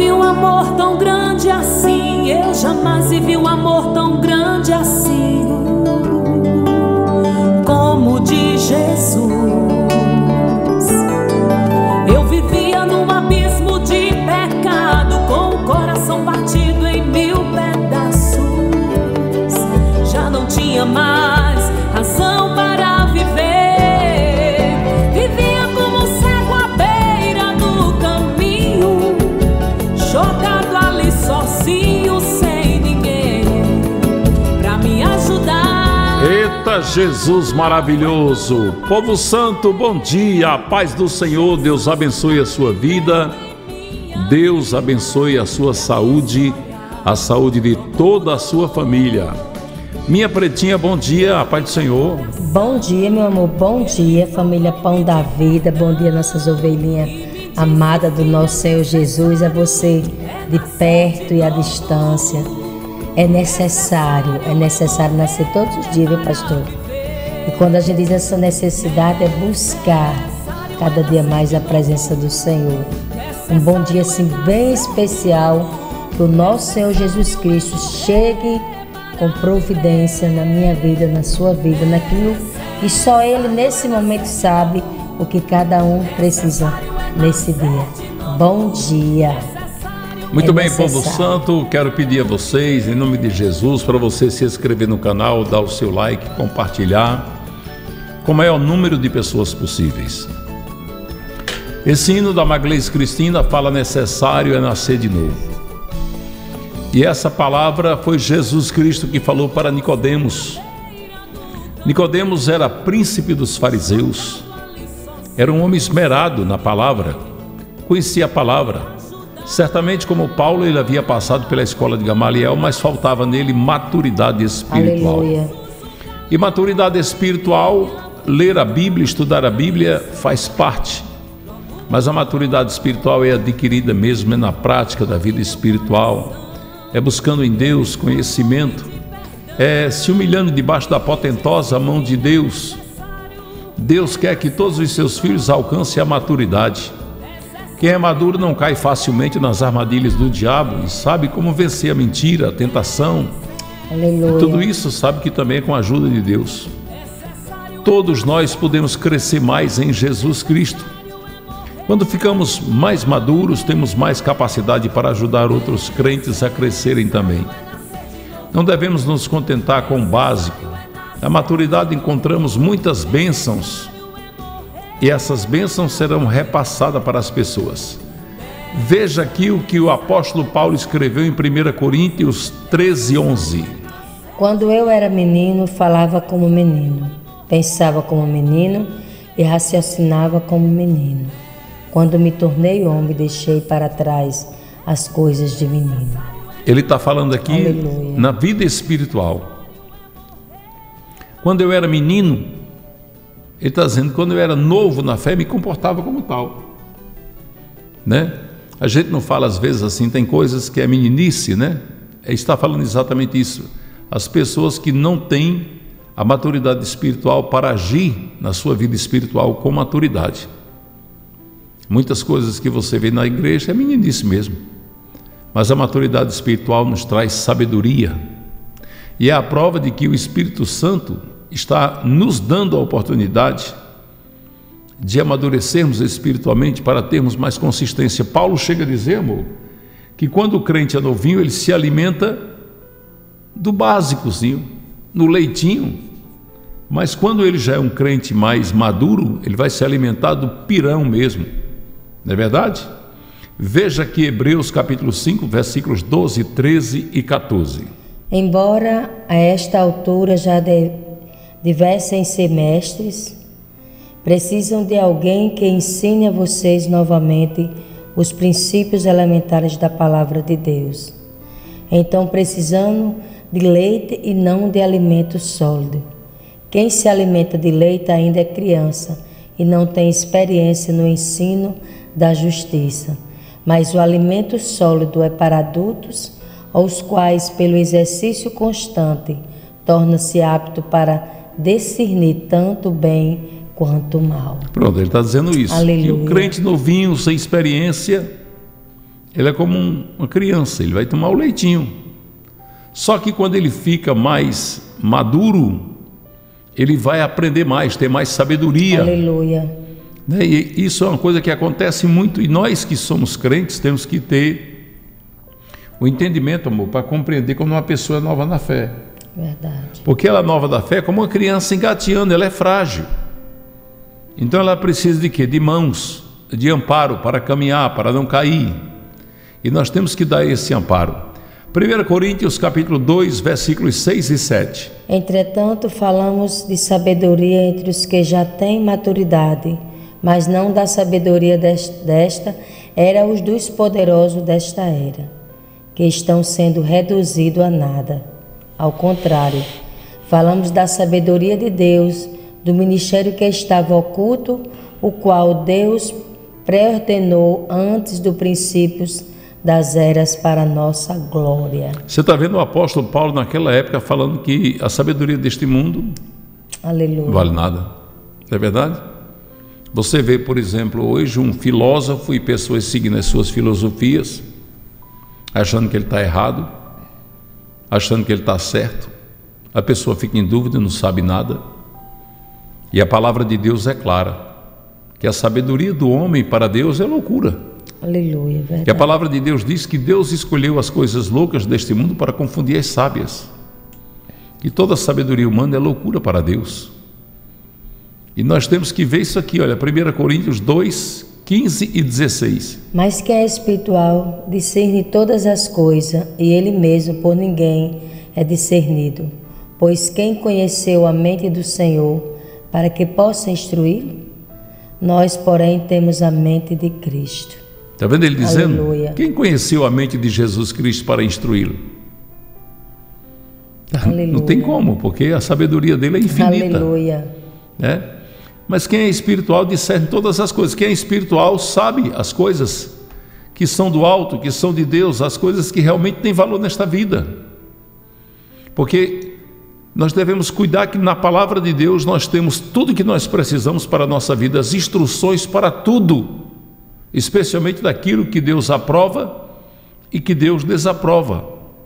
vivi um amor tão grande assim, eu jamais vivi um amor tão grande assim, como o de Jesus. Eu vivia num abismo de pecado, com o coração partido em mil pedaços. Já não tinha mais razão para viver. Vivia como um cego à beira do caminho, jogado ali sozinho, sem ninguém pra me ajudar. Eita Jesus maravilhoso! Povo santo, bom dia, a paz do Senhor. Deus abençoe a sua vida, Deus abençoe a sua saúde, a saúde de toda a sua família. Minha pretinha, bom dia, a paz do Senhor. Bom dia, meu amor, bom dia, família Pão da Vida, bom dia, nossas ovelhinhas amadas do nosso Senhor Jesus, a você de perto e à distância. É necessário nascer todos os dias, viu, pastor? E quando a gente diz essa necessidade, é buscar cada dia mais a presença do Senhor. Um bom dia, assim, bem especial, que o nosso Senhor Jesus Cristo chegue com providência na minha vida, na sua vida, naquilo que só Ele nesse momento sabe o que cada um precisa nesse dia. Bom dia. Muito bem, povo santo, quero pedir a vocês, em nome de Jesus, para você se inscrever no canal, dar o seu like, compartilhar com o maior número de pessoas possíveis. Esse hino da Maglês Cristina fala: necessário é nascer de novo. E essa palavra foi Jesus Cristo que falou para Nicodemos. Nicodemos era príncipe dos fariseus, era um homem esmerado na palavra, conhecia a palavra. Certamente, como Paulo, ele havia passado pela escola de Gamaliel, mas faltava nele maturidade espiritual. Aleluia. E maturidade espiritual, ler a Bíblia, estudar a Bíblia faz parte. Mas a maturidade espiritual é adquirida mesmo na prática da vida espiritual. É buscando em Deus conhecimento, é se humilhando debaixo da potentosa mão de Deus. Deus quer que todos os seus filhos alcancem a maturidade. Quem é maduro não cai facilmente nas armadilhas do diabo e sabe como vencer a mentira, a tentação. Aleluia. Tudo isso sabe que também é com a ajuda de Deus. Todos nós podemos crescer mais em Jesus Cristo. Quando ficamos mais maduros, temos mais capacidade para ajudar outros crentes a crescerem também. Não devemos nos contentar com o básico. Na maturidade encontramos muitas bênçãos, e essas bênçãos serão repassadas para as pessoas. Veja aqui o que o apóstolo Paulo escreveu em 1 Coríntios 13:11. Quando eu era menino, falava como menino, pensava como menino e raciocinava como menino. Quando me tornei homem, deixei para trás as coisas de menino. Ele está falando aqui, aleluia, na vida espiritual. Quando eu era menino, ele está dizendo, quando eu era novo na fé, me comportava como tal, né? A gente não fala às vezes assim, tem coisas que é meninice, né? Ele está falando exatamente isso. As pessoas que não têm a maturidade espiritual para agir na sua vida espiritual com maturidade. Muitas coisas que você vê na igreja é meninice mesmo, mas a maturidade espiritual nos traz sabedoria, e é a prova de que o Espírito Santo está nos dando a oportunidade de amadurecermos espiritualmente para termos mais consistência. Paulo chega a dizer, amor, que quando o crente é novinho, ele se alimenta do básicozinho, no leitinho, mas quando ele já é um crente mais maduro, ele vai se alimentar do pirão mesmo, não é verdade? Veja aqui Hebreus capítulo 5, versículos 12, 13 e 14. Embora a esta altura já devessem ser mestres, precisam de alguém que ensine a vocês novamente os princípios elementares da palavra de Deus. Então, precisando de leite e não de alimento sólido. Quem se alimenta de leite ainda é criança e não tem experiência no ensino da justiça. Mas o alimento sólido é para adultos, aos quais, pelo exercício constante, torna-se apto para discernir tanto bem quanto mal. Pronto, ele está dizendo isso. Aleluia. Que o crente novinho, sem experiência, Ele é como uma criança, ele vai tomar o leitinho. Só que quando ele fica mais maduro, ele vai aprender mais, ter mais sabedoria. Aleluia. E isso é uma coisa que acontece muito, e nós que somos crentes temos que ter o entendimento, amor, para compreender quando uma pessoa é nova na fé. Verdade. Porque ela é nova da fé, como uma criança engateando, ela é frágil. Então ela precisa de quê? De mãos, de amparo para caminhar, para não cair. E nós temos que dar esse amparo. 1 Coríntios capítulo 2, versículos 6 e 7. Entretanto, falamos de sabedoria entre os que já têm maturidade, mas não da sabedoria desta era os dos poderosos desta era, que estão sendo reduzidos a nada. Ao contrário, falamos da sabedoria de Deus, do ministério que estava oculto, o qual Deus pré-ordenou antes dos princípios das eras para a nossa glória. Você está vendo o apóstolo Paulo naquela época falando que a sabedoria deste mundo não vale nada. Não é verdade? Você vê, por exemplo, hoje um filósofo e pessoas seguindo as suas filosofias, achando que ele está errado, achando que ele está certo. A pessoa fica em dúvida, não sabe nada. E a palavra de Deus é clara, que a sabedoria do homem para Deus é loucura. Aleluia, verdade. Que a palavra de Deus diz que Deus escolheu as coisas loucas deste mundo para confundir as sábias. Que toda a sabedoria humana é loucura para Deus. E nós temos que ver isso aqui, olha, 1 Coríntios 2, 15 e 16. Mas que é espiritual, discerne todas as coisas, e ele mesmo por ninguém é discernido. Pois quem conheceu a mente do Senhor, para que possa instruí-lo? Nós, porém, temos a mente de Cristo. Está vendo ele dizendo? Aleluia. Quem conheceu a mente de Jesus Cristo para instruí-lo? Aleluia. Não tem como, porque a sabedoria dele é infinita. Aleluia. Né? Mas quem é espiritual discerne todas as coisas. Quem é espiritual sabe as coisas que são do alto, que são de Deus, as coisas que realmente têm valor nesta vida. Porque nós devemos cuidar que na palavra de Deus nós temos tudo que nós precisamos para a nossa vida, as instruções para tudo, especialmente daquilo que Deus aprova e que Deus desaprova.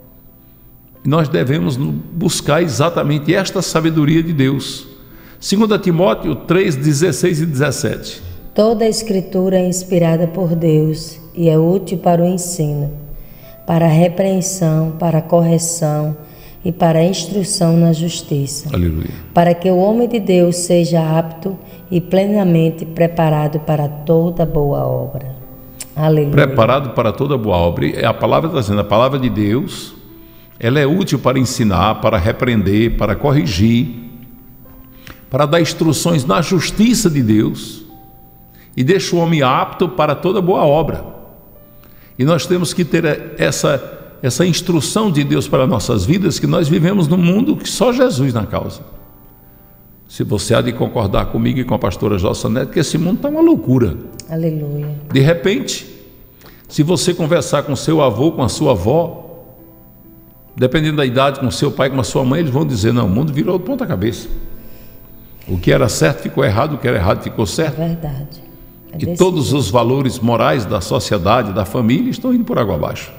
Nós devemos buscar exatamente esta sabedoria de Deus. 2 Timóteo 3, 16 e 17. Toda a escritura é inspirada por Deus e é útil para o ensino, para a repreensão, para a correção e para a instrução na justiça. Aleluia. Para que o homem de Deus seja apto e plenamente preparado para toda boa obra. Aleluia. Preparado para toda boa obra. A palavra está dizendo, a palavra de Deus, ela é útil para ensinar, para repreender, para corrigir, para dar instruções na justiça de Deus, e deixa o homem apto para toda boa obra. E nós temos que ter essa instrução de Deus para nossas vidas, que nós vivemos num mundo que só Jesus na causa. Se você há de concordar comigo e com a pastora Jossa Neto, que esse mundo está uma loucura. Aleluia. De repente, se você conversar com seu avô, com a sua avó, dependendo da idade, com seu pai, com a sua mãe, eles vão dizer, não, o mundo virou de ponta cabeça. O que era certo ficou errado, o que era errado ficou certo. É verdade. E todos os valores morais da sociedade, da família, estão indo por água abaixo.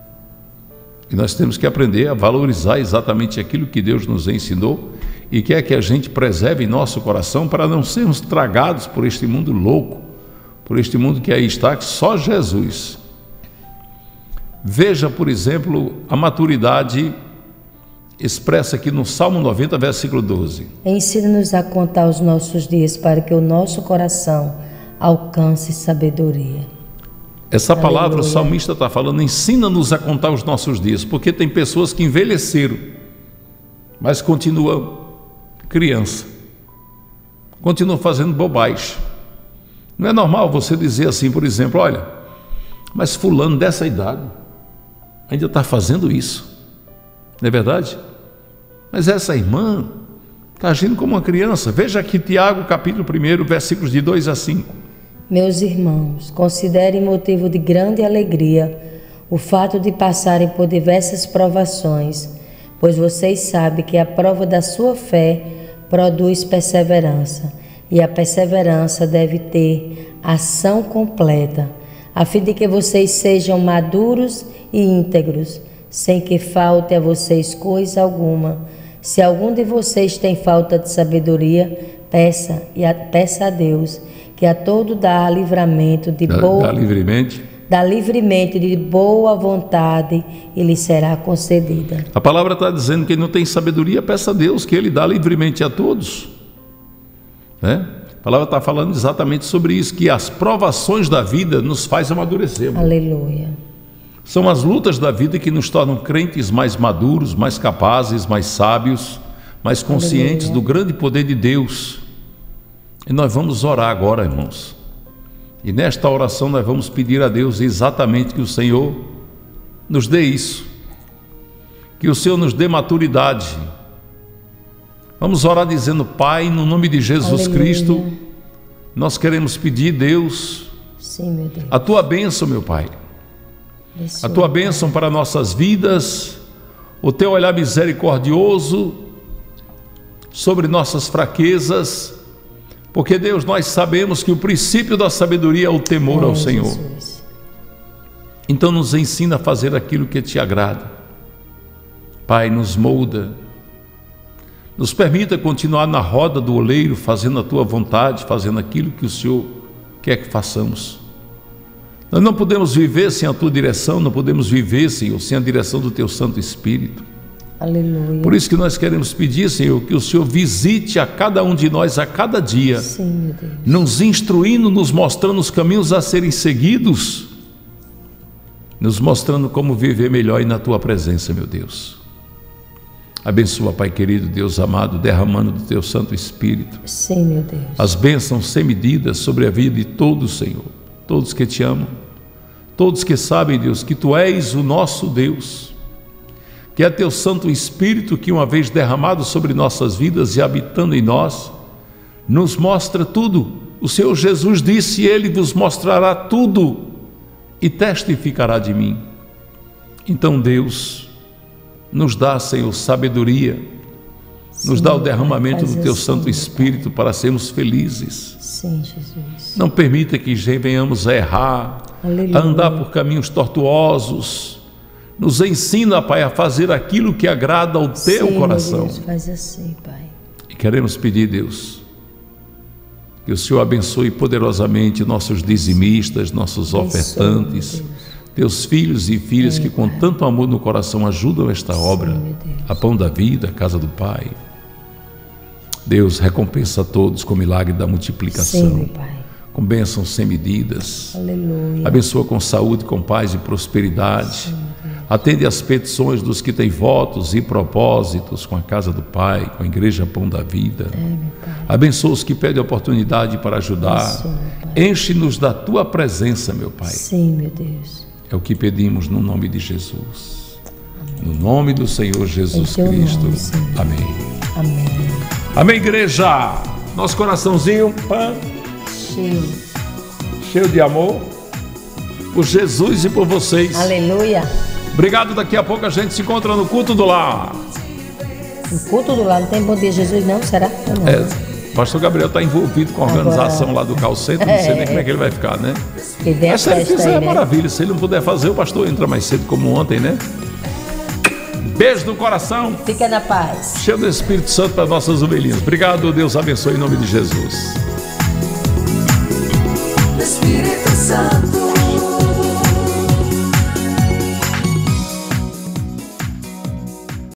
E nós temos que aprender a valorizar exatamente aquilo que Deus nos ensinou e quer que a gente preserve em nosso coração para não sermos tragados por este mundo louco, por este mundo que aí está, que só Jesus. Veja, por exemplo, a maturidade expressa aqui no Salmo 90, versículo 12. Ensina-nos a contar os nossos dias para que o nosso coração alcance sabedoria. Essa palavra, Aleluia. O salmista está falando, ensina-nos a contar os nossos dias, porque tem pessoas que envelheceram, mas continuam criança, continuam fazendo bobagem. Não é normal você dizer assim, por exemplo, olha, mas fulano dessa idade ainda está fazendo isso, não é verdade? Mas essa irmã está agindo como uma criança. Veja aqui Tiago, capítulo 1, versículos de 2 a 5. Meus irmãos, considerem motivo de grande alegria o fato de passarem por diversas provações, pois vocês sabem que a prova da sua fé produz perseverança, e a perseverança deve ter ação completa, a fim de que vocês sejam maduros e íntegros, sem que falte a vocês coisa alguma. Se algum de vocês tem falta de sabedoria, peça a Deus, que a todo dá livramento de dá livremente de boa vontade e lhe será concedida. A palavra está dizendo que quem não tem sabedoria, peça a Deus, que Ele dá livremente a todos, né? A palavra está falando exatamente sobre isso, que as provações da vida nos faz amadurecer. Aleluia. São as lutas da vida que nos tornam crentes mais maduros, mais capazes, mais sábios, mais conscientes do grande poder de Deus. E nós vamos orar agora, irmãos. E nesta oração nós vamos pedir a Deus exatamente que o Senhor nos dê isso, que o Senhor nos dê maturidade. Vamos orar dizendo: Pai, no nome de Jesus Cristo, nós queremos pedir, Deus, sim, meu Deus, a Tua bênção, meu Pai, a Tua bênção para nossas vidas, o Teu olhar misericordioso sobre nossas fraquezas, porque, Deus, nós sabemos que o princípio da sabedoria é o temor ao Senhor. Jesus. Então nos ensina a fazer aquilo que Te agrada. Pai, nos molda, nos permita continuar na roda do oleiro, fazendo a Tua vontade, fazendo aquilo que o Senhor quer que façamos. Nós não podemos viver sem a Tua direção, não podemos viver, Senhor, sem a direção do Teu Santo Espírito. Aleluia. Por isso que nós queremos pedir, Senhor, que o Senhor visite a cada um de nós a cada dia, sim, meu Deus, nos instruindo, nos mostrando os caminhos a serem seguidos, nos mostrando como viver melhor e na Tua presença, meu Deus. Abençoa, Pai querido, Deus amado, derramando do Teu Santo Espírito, sim, meu Deus, as bênçãos sem medidas sobre a vida de todos, Senhor, todos que Te amam, todos que sabem, Deus, que Tu és o nosso Deus, que é Teu Santo Espírito que, uma vez derramado sobre nossas vidas e habitando em nós, nos mostra tudo. O Senhor Jesus disse: Ele vos mostrará tudo e testificará de mim. Então, Deus, nos dá, Senhor, sabedoria, sim, nos dá o derramamento do Teu Santo Espírito para sermos felizes. Sim, Jesus. Não permita que venhamos a errar, a andar por caminhos tortuosos. Nos ensina, Pai, a fazer aquilo que agrada ao Teu coração. Deus, faz assim, Pai. E queremos pedir, Deus, que o Senhor abençoe poderosamente nossos dizimistas, nossos ofertantes, Teus filhos e filhas que com tanto amor no coração ajudam esta obra, a Pão da Vida, a Casa do Pai. Deus, recompensa a todos com o milagre da multiplicação. Sim, Pai. Com bênçãos sem medidas. Aleluia. Abençoa com saúde, com paz e prosperidade. Sim, atende às petições dos que têm votos e propósitos com a Casa do Pai, com a Igreja Pão da Vida. Abençoa os que pedem oportunidade para ajudar. Enche-nos da Tua presença, meu Pai. Sim, meu Deus. É o que pedimos no nome de Jesus. Amém. No nome do Senhor Jesus Cristo. Nome, amém. Amém. Amém, igreja. Nosso coraçãozinho cheio de amor por Jesus e por vocês. Aleluia. Obrigado, daqui a pouco a gente se encontra no Culto do Lar. No Culto do Lar não tem Bom Dia Jesus não, será? Não. Pastor Gabriel está envolvido com a organização lá do Call Center, não sei nem como é que ele vai ficar, né? Mas se ele fizer, é maravilha. Se ele não puder fazer, o pastor entra mais cedo como ontem, né? Beijo no coração. Fica na paz. Cheio do Espírito Santo para nossas ovelhinhas. Obrigado, Deus abençoe em nome de Jesus.